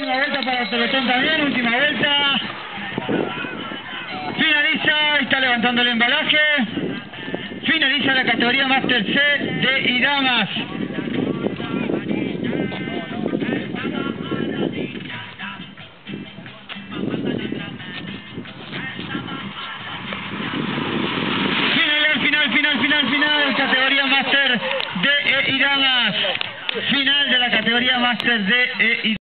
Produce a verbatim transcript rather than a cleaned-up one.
última vuelta para el pelotón también, última vuelta. Finaliza, está levantando el embalaje. Finaliza la categoría Master C de y damas. Final, final, final, final, final, categoría Master de y damas. Final de la categoría Master de y